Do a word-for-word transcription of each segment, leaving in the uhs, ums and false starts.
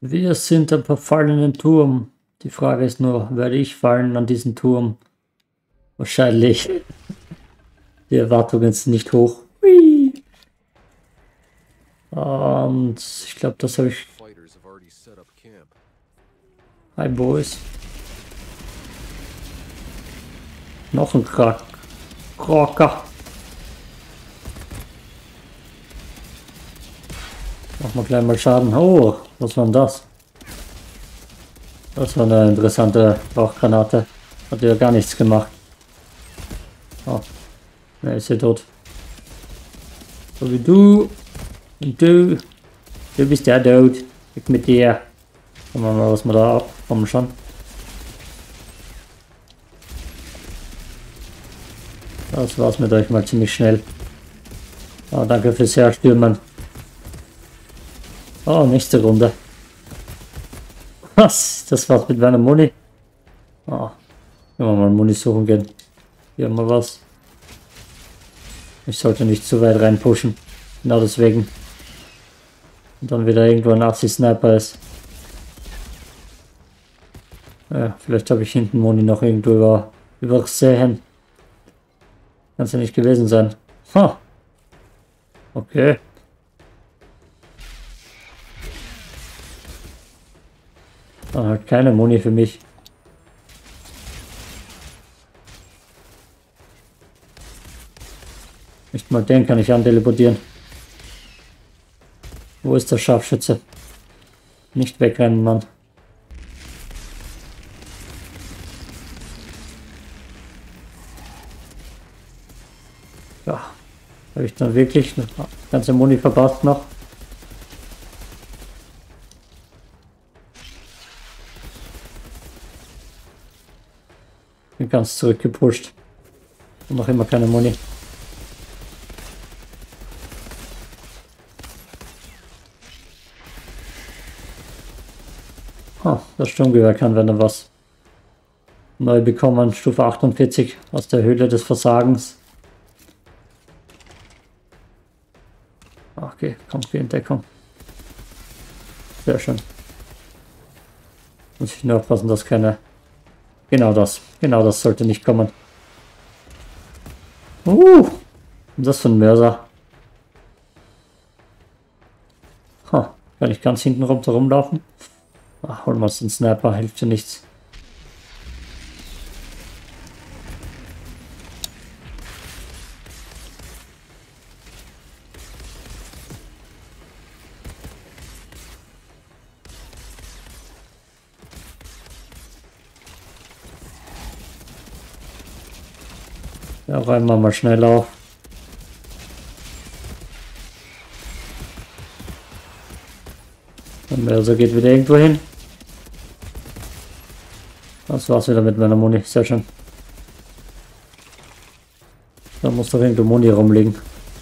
Wir sind am verfallenen Turm. Die Frage ist nur, werde ich fallen an diesen Turm? Wahrscheinlich. Die Erwartungen sind nicht hoch. Hui. Und ich glaube, das habe ich... Hi, Boys. Noch ein Krak Krocker. Machen wir gleich mal Schaden. Oh, was war denn das? Das war eine interessante Rauchgranate. Hat ja gar nichts gemacht. Oh, er ist hier tot. So wie du. Und du. Du bist ja tot. Weg mit dir. Schauen wir mal, was wir da abkommen schon. Das war's mit euch mal ziemlich schnell. Oh, danke fürs Herstürmen. Oh, nächste Runde. Was? Das war's mit meiner Muni. Oh, können wir mal Muni suchen gehen. Hier haben wir was. Ich sollte nicht zu weit rein pushen. Genau deswegen. Und dann wieder irgendwo ein Nazi-Sniper ist. Ja, vielleicht habe ich hinten Moni noch irgendwo über, übersehen. Kann es ja nicht gewesen sein. Ha. Okay. Ah, halt keine Muni für mich. Nicht mal den kann ich anteleportieren. Wo ist der Scharfschütze? Nicht wegrennen, Mann. Ja, habe ich dann wirklich eine ganze Muni verpasst noch? Bin ganz zurückgepusht. Und noch immer keine Muni. Oh, das Sturmgewehr kann, wenn er was neu bekommen. Stufe achtundvierzig aus der Höhle des Versagens. Okay, kommt die Entdeckung. Sehr schön. Muss ich nur aufpassen, dass keine... Genau das. Genau das sollte nicht kommen. Uh, was ist das für ein Mörser? Huh, kann ich ganz hinten rum rumlaufen? Ach, holen wir uns den Sniper, hilft ja nichts. Ja, räumen wir mal schnell auf. Der Mörser geht wieder irgendwo hin. Das war's wieder mit meiner Muni. Sehr schön. Da muss doch irgendwo Muni rumliegen.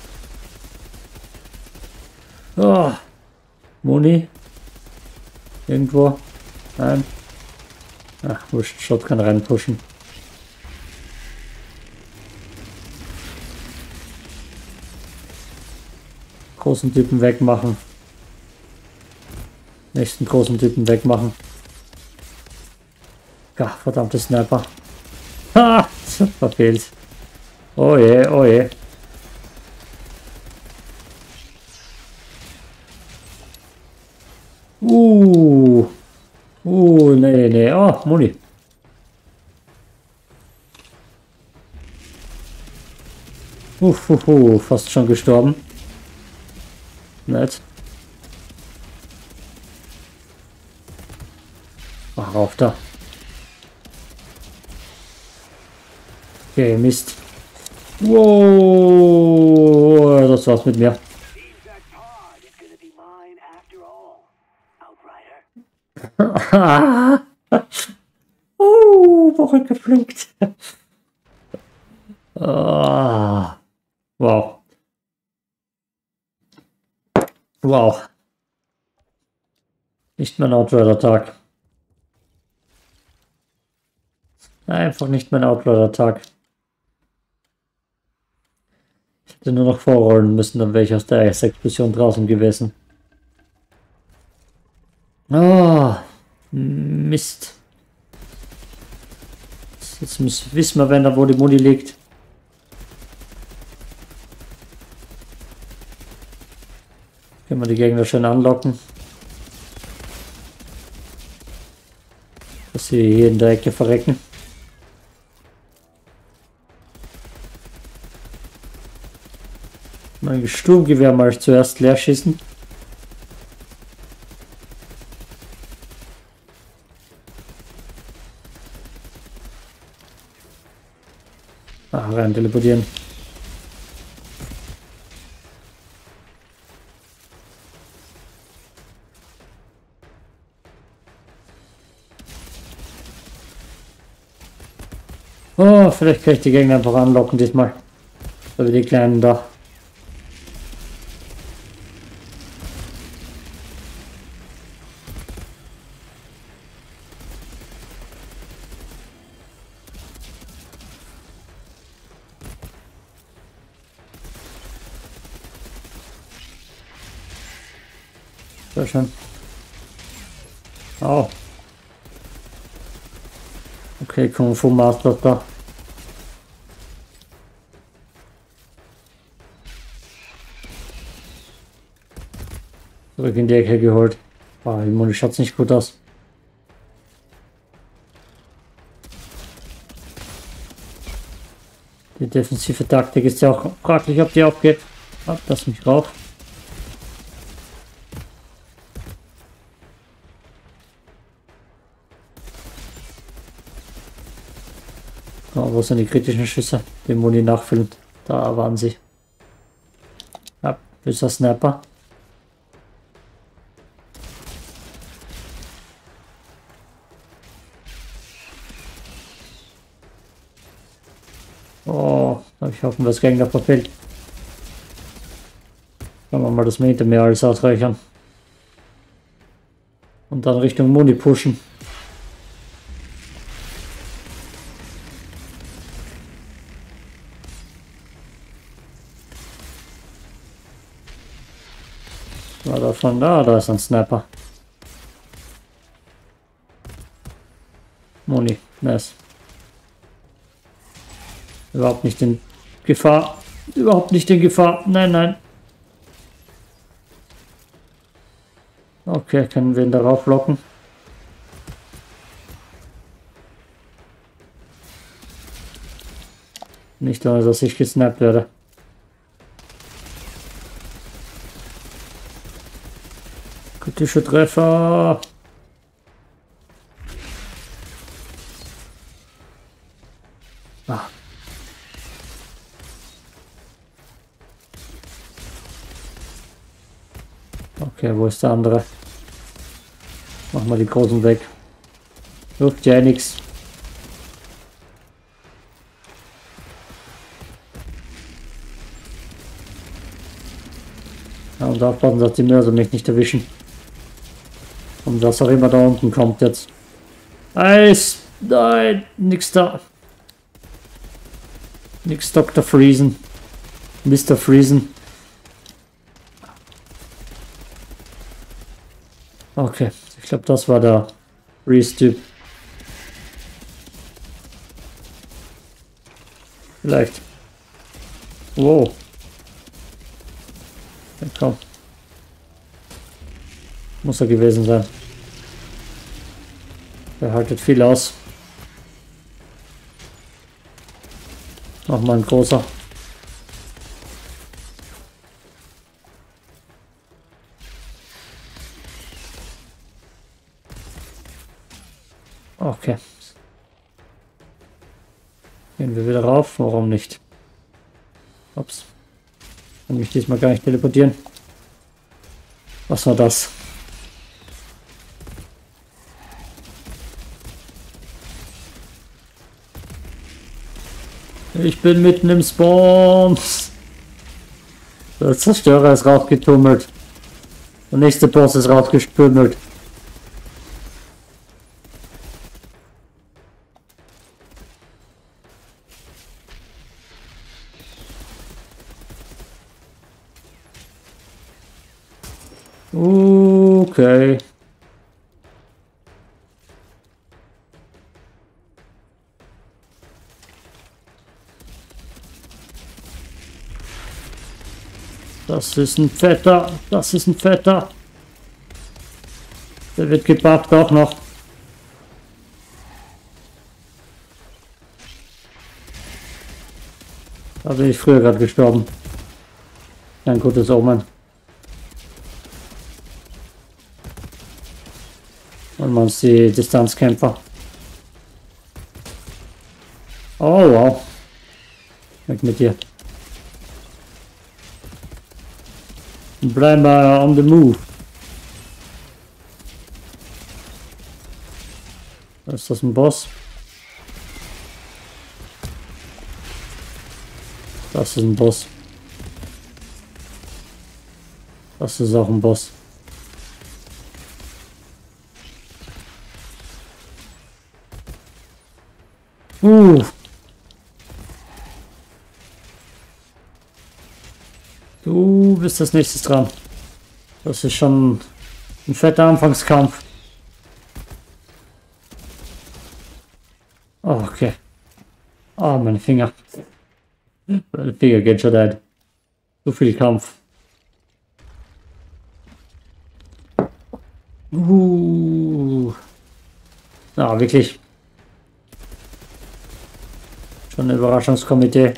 Oh, Muni. Irgendwo. Nein. Ach, wurscht. Shotgun reinpushen. Großen Typen wegmachen. Nächsten großen Typen wegmachen. Ja, verdammte Sniper. Ha! Verfehlt. Oh je, oh je. Uh. Uh, nee, nee. Oh, Muni. Uff, uh, uh, fast schon gestorben. Nett. Ach, rauf da. Okay, Mist. Wow, das war's mit mir. Oh, Woche gepflückt. Ah, wow. Wow. Nicht mein Outrider-Tag. Einfach nicht mein Outrider-Tag. Ich hätte nur noch vorrollen müssen, dann wäre ich aus der Explosion draußen gewesen. Ah, Mist. Jetzt müssen, wissen wir, wenn da wo die Muni liegt. Können wir die Gegner schön anlocken. Dass sie hier in der Ecke verrecken. Mein Sturmgewehr mal zuerst leer schießen. Ach, rein teleportieren. Oh, vielleicht kann ich die Gegner einfach anlocken diesmal. So wie die Kleinen da. Sehr schön. Oh. Okay, Kung Fu Master da. Zurück in die Ecke geholt. Ah, die Muni schaut nicht gut aus. Die defensive Taktik ist ja auch fraglich, ob die aufgeht. Ah, lass mich rauf. Oh, wo sind die kritischen Schüsse? Die Muni nachfüllen. Da waren sie. Ja, böser Sniper. Oh, ich hoffe, das Gegner verfehlt. Schauen wir mal, dass wir hinter mir alles ausreichern. Und dann Richtung Muni pushen. War davon da, da ist ein Sniper. Muni, nice. Überhaupt nicht in Gefahr. Überhaupt nicht in Gefahr. Nein, nein. Okay, können wir ihn darauf locken. Nicht ohne, dass ich gesnappt werde. Kritische Treffer. Ah. Okay, wo ist der andere? Machen wir die großen weg. Hilft ja nichts. Ja, und aufpassen, dass die Mörser mich nicht erwischen. Und was auch immer da unten kommt jetzt. Eis! Nein! Nix da. Nix Doktor Friesen. Mister Friesen. Okay, ich glaube, das war der Reese-Typ. Vielleicht. Wow. Ja, komm. Muss er gewesen sein. Er haltet viel aus. Nochmal ein großer. Okay. Gehen wir wieder rauf. Warum nicht? Ups. Kann mich diesmal gar nicht teleportieren. Was war das? Ich bin mitten im Spawn. Der Zerstörer ist rausgetummelt. Der nächste Boss ist rausgestümmelt. Okay. Das ist ein fetter. Das ist ein fetter. Der wird gebufft auch noch. Da bin ich früher gerade gestorben. Ein gutes Omen. Und man ist die Distanzkämpfer. Oh wow. Weg mit dir. Bleib mal on the move. Ist das ein Boss? Das ist ein Boss. Das ist auch ein Boss. Uh. Du bist das nächste dran. Das ist schon ein fetter Anfangskampf. Oh, okay. Oh, meine Finger. Meine Finger gehen schon ein. So viel Kampf. Uh. Ja, wirklich. Schon ein Überraschungskomitee.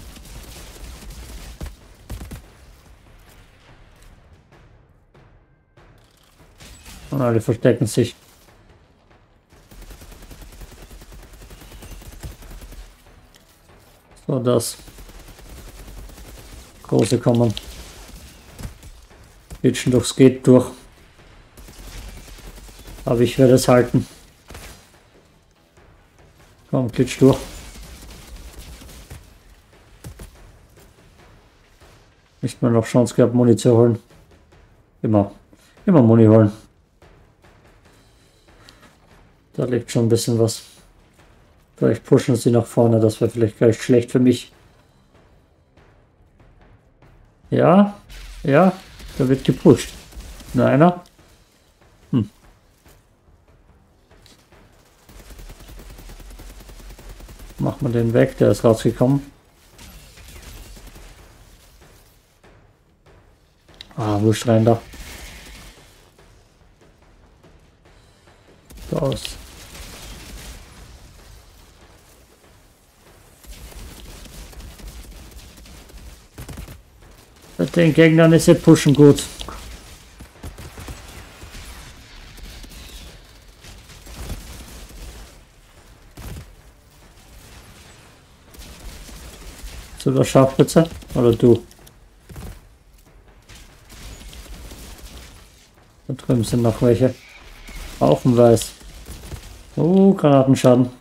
Und alle verstecken sich. So, das. Große kommen. Pitchen durchs Geht durch. Aber ich werde es halten. Komm, glitsch durch. Nicht mehr noch Chance gehabt, Muni zu holen. Immer. Immer Muni holen. Da liegt schon ein bisschen was. Vielleicht pushen sie nach vorne, das wäre vielleicht gleich schlecht für mich. Ja, ja, da wird gepusht. Nur einer. Hm. Machen wir den weg, der ist rausgekommen. Ah, wurscht rein da. So aus. Bei den Gegnern ist ja pushen gut. So, der Scharfspitze oder du? Da drüben sind noch welche. Auch ein Weiß. Oh, Granatenschaden.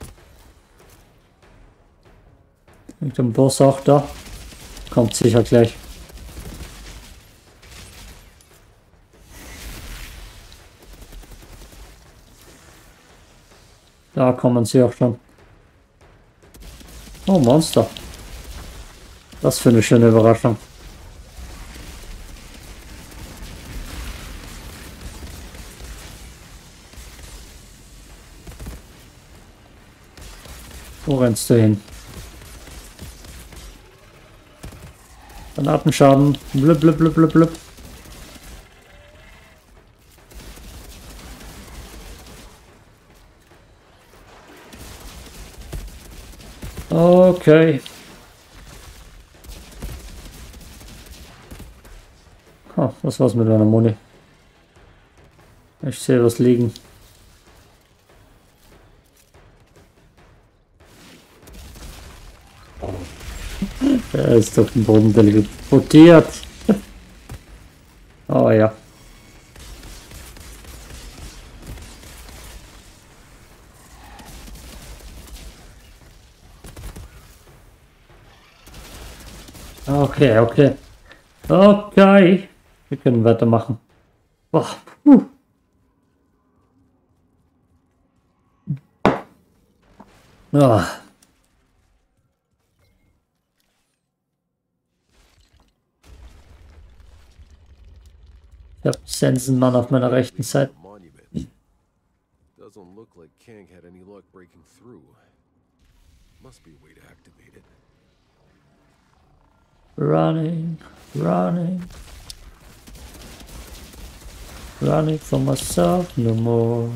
Liegt der Boss auch da? Kommt sicher gleich. Da kommen sie auch schon. Oh, Monster. Das für eine schöne Überraschung. Wo rennst du hin? Granatenschaden. Blub, blub, blub, blub, blub. Okay. Oh, was war's mit meiner Muni? Ich sehe was liegen. Er ist auf dem Boden teleportiert. Oh ja. Okay, okay. Okay. Wir können weitermachen. Boah. Puh. Ah. Ich habe Sensenmann auf meiner rechten Seite. Doesn't look like Kang had any luck breaking through. Must be a way to activate it. Running, running. Running for myself no more.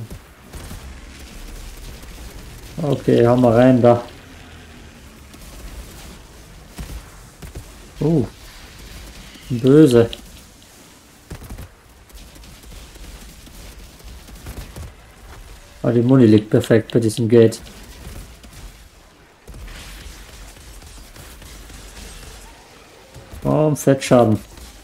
Okay, haben wir rein da. Oh. Böse. Ah, die Muni liegt perfekt bei diesem Gate. Oh, Fettschaden.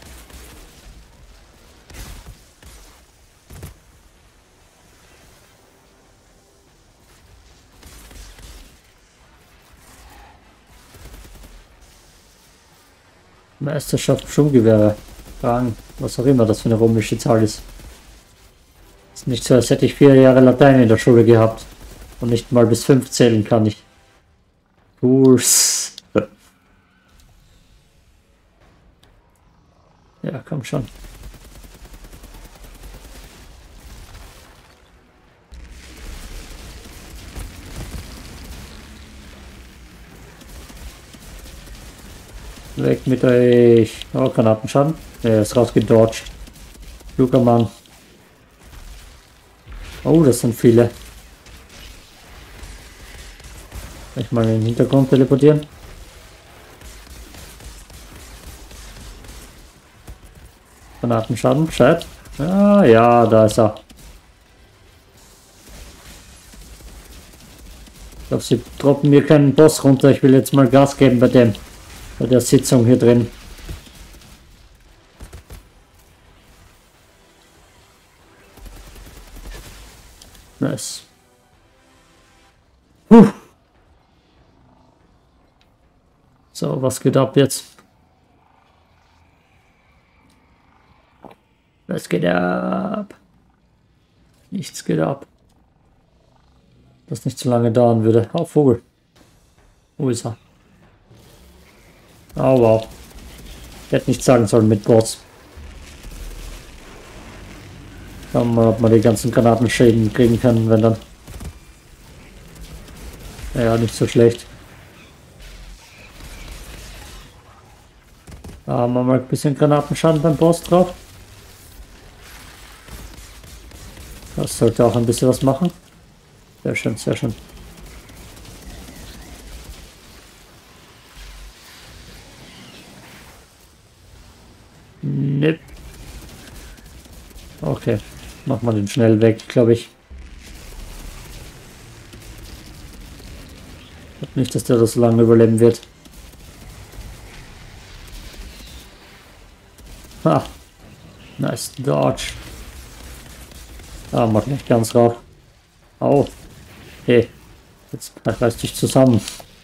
Meisterschaft Sturmgewehre. Rang. Was auch immer das für eine römische Zahl ist. Ist nicht so, als hätte ich vier Jahre Latein in der Schule gehabt. Und nicht mal bis fünf zählen kann ich. Kurs. Ja, komm schon. Weg mit euch. Oh, Granatenschaden. Er ist rausgedodged. Kluger Mann. Oh, das sind viele. Kann ich mal in den Hintergrund teleportieren? Granatenschaden, Chat. Ah ja, da ist er. Ich glaube, sie droppen mir keinen Boss runter. Ich will jetzt mal Gas geben bei dem. Bei der Sitzung hier drin. Nice. Puh. So, was geht ab jetzt? Was geht ab? Nichts geht ab. Das nicht zu lange dauern würde. Oh, Vogel. Wo ist er? Oh, wow. Ich hätte nicht sagen sollen mit Boss. Schauen wir mal, ob man die ganzen Granatenschäden kriegen kann, wenn dann. Ja, nicht so schlecht. Da haben wir mal ein bisschen Granatenschaden beim Boss drauf. Das sollte auch ein bisschen was machen. Sehr schön, sehr schön. Nip. Okay, mach mal den schnell weg, glaube ich. Ich glaube nicht, dass der das so lange überleben wird. Ha, nice dodge. Ah, mach nicht ganz rauf. Au. Hey, jetzt reiß dich zusammen.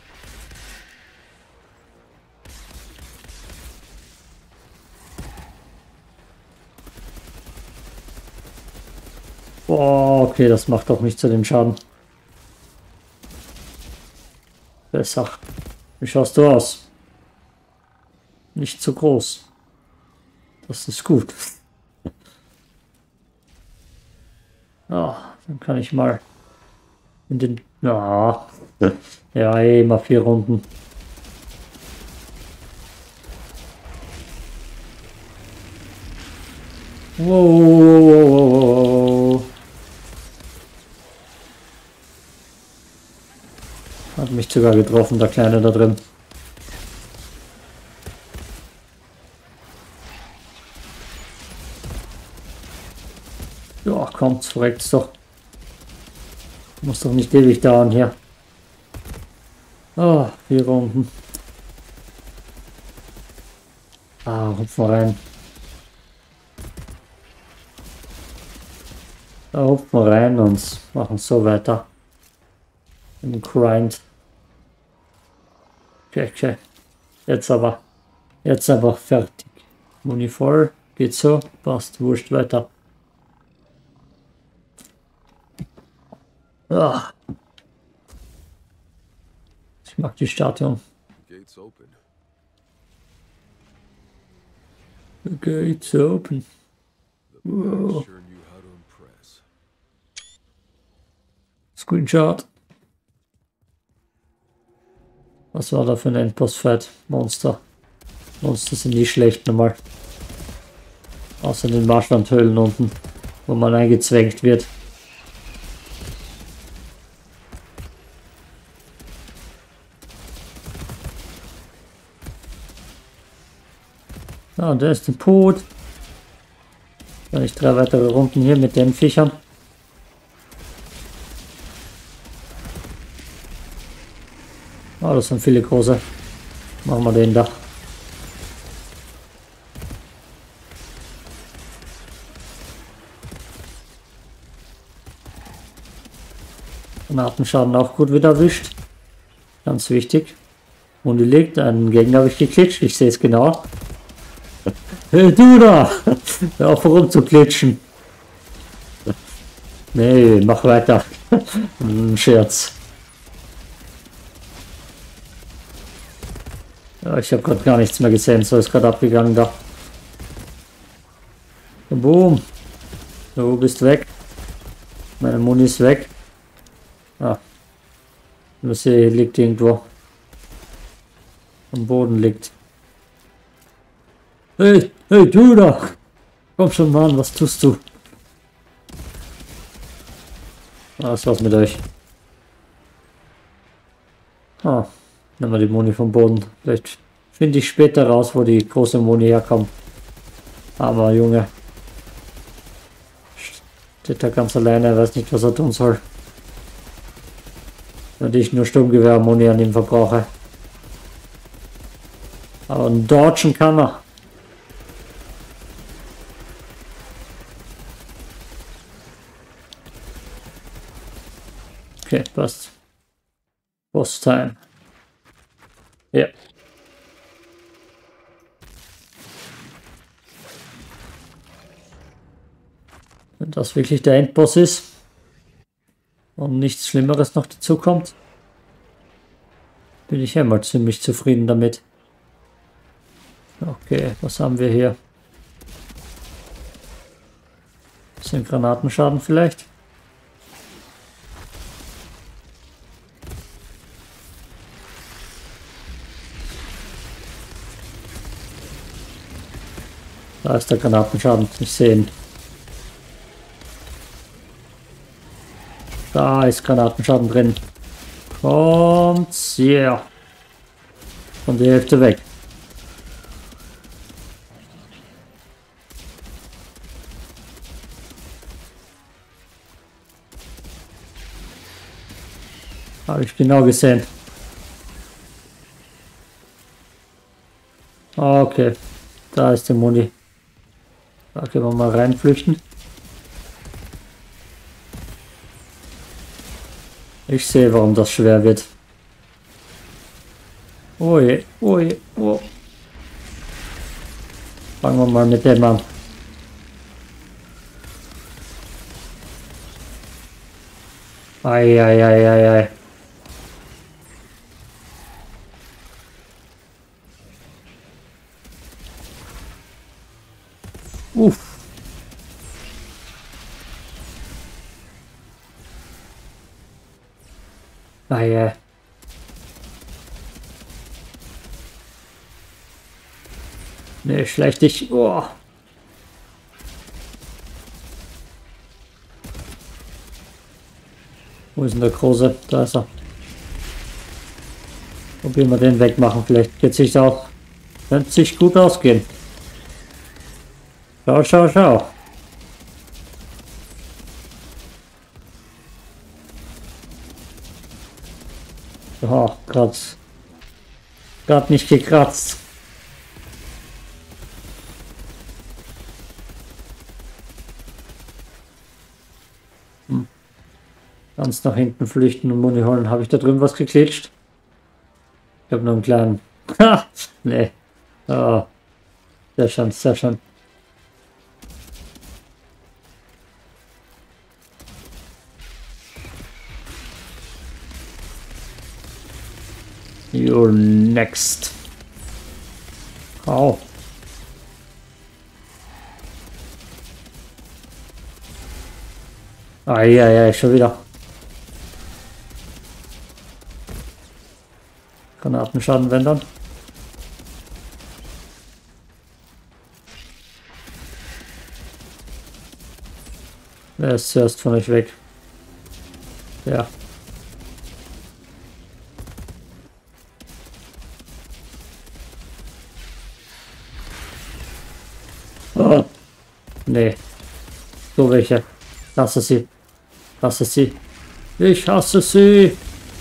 Boah, okay, das macht auch nicht zu dem Schaden. Besser. Wie schaust du aus? Nicht zu groß. Das ist gut. Ah, dann kann ich mal in den... Ja, ja, eh, mal vier Runden. Wow, wow, wow, wow. Hat mich sogar getroffen, der Kleine da drin. Ja, kommt, verreckt's doch. Muss doch nicht ewig dauern hier. Ah, vier Runden. Ah, hupfen wir rein. Da hupfen wir rein und machen so weiter. Im Grind. Okay, okay. Jetzt aber. Jetzt einfach fertig. Muni voll. Geht so. Passt. Wurscht weiter. Ah. Ich mag die Statue. Gates open. The gates open. The Whoa. sure knew how to impress. Screenshot. Was war da für ein Endboss-Fight? Monster. Monster sind nie schlecht normal. Außer in den Marschlandhöhlen unten, wo man eingezwängt wird. Ah, und da ist ein Pot. Dann ich drei weitere Runden hier mit den Viechern. Ah, das sind viele große. Machen wir den da. Granatenschaden auch gut wieder erwischt. Ganz wichtig. Und die liegt, einen Gegner habe ich geklitscht, ich sehe es genau. Hey du da! Hör auf rumzuklitschen. Nee, mach weiter. Ein Scherz. Ja, ich habe gerade gar nichts mehr gesehen, so ist gerade abgegangen da. Boom. Du bist weg. Meine Muni ist weg. Ah. Das hier liegt irgendwo. Am Boden liegt. Hey, hey, du da! Komm schon, Mann, was tust du? Ah, das war's mit euch. Ah, nehmen wir die Moni vom Boden. Vielleicht finde ich später raus, wo die große Moni herkommt. Aber Junge. Steht da ganz alleine, weiß nicht, was er tun soll. Wenn ich nur Sturmgewehr-Moni an ihm verbrauche. Aber einen dodgen kann er. Okay, passt. Boss Time. Ja. Wenn das wirklich der Endboss ist und nichts Schlimmeres noch dazu kommt, bin ich einmal ziemlich zufrieden damit. Okay, was haben wir hier? Bisschen Granatenschaden vielleicht. Da ist der Granatenschaden, ich sehe ihn. Da ist Granatenschaden drin. Kommt hier. Von der Hälfte weg. Habe ich genau gesehen. Okay, da ist der Muni. Da können wir mal reinflüchten. Ich sehe, warum das schwer wird. Oh je, oh je, oh. Fangen wir mal mit dem an. Ei, ei, ei, ei, ei. Uff. Ei, ei. Nee, schlecht dich. Oh. Wo ist denn der Große? Da ist er. Probieren wir den wegmachen. Vielleicht geht sich auch. Könnte sich gut ausgehen. Schau, schau, schau. Oh, gerade. Gerade nicht gekratzt. Hm. Ganz nach hinten flüchten und Muni holen. Habe ich da drüben was geklitscht? Ich habe nur einen kleinen. Ha! Nee. Oh. Sehr schön, sehr schön. You're next. Au. Eieiei, schon wieder. Granatenschaden wendern. Wer ist zuerst von euch weg? Ja. Oh. Nee. So welche. Lasse sie. Lasse sie. Ich hasse sie.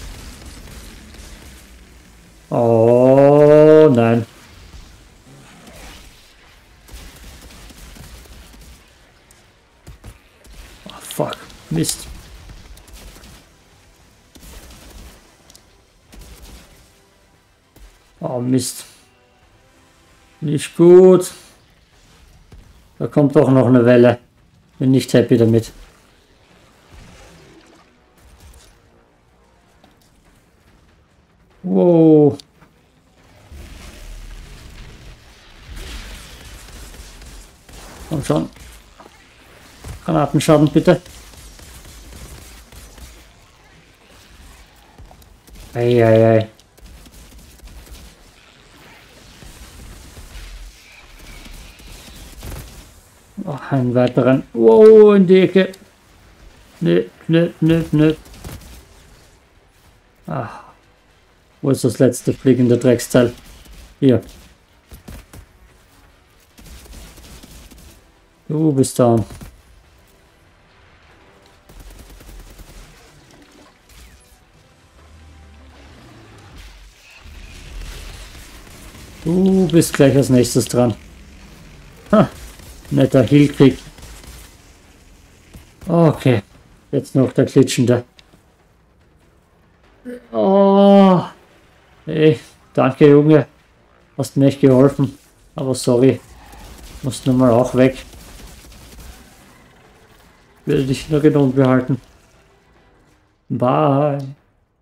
Oh nein. Oh, fuck. Mist. Oh Mist. Nicht gut. Da kommt doch noch eine Welle. Bin nicht happy damit. Wow. Komm schon. Granatenschaden bitte. Eieiei. Oh, einen weiteren. Wow, in die Ecke. Nö, nö, nö, nö. Ach. Wo ist das letzte fliegende Drecksteil? Hier. Du bist da. Du bist gleich als nächstes dran. Ha, netter Heal-Krieg. Okay, jetzt noch der Klitschende. Oh, hey, danke Junge, hast mir echt geholfen, aber sorry, musst nun mal auch weg. Will dich in Erinnerung behalten. Bye.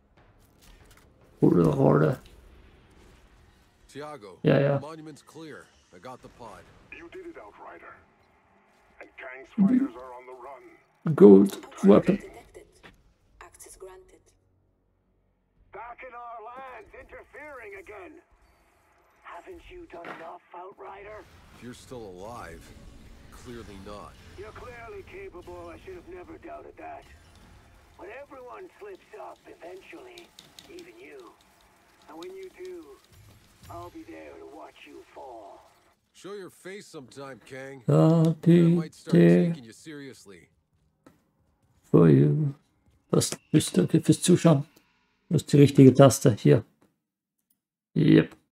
Coole Rolle. Tiago, Ja, ja. monument's clear. I got the pod. You did it, Outrider. And Kang's fighters are on the run. Good weapon. Detected. Access granted. Back in our lands, interfering again. Haven't you done enough, Outrider? If you're still alive, clearly not. You're clearly capable. I should have never doubted that. But everyone slips up eventually, even you. And when you do, I'll be there to watch you fall. Show your face sometime, Kang. I'll I be might start there taking you seriously. for you. Was bist du? Danke fürs Zuschauen. Das ist die richtige Taste. Hier. Yep.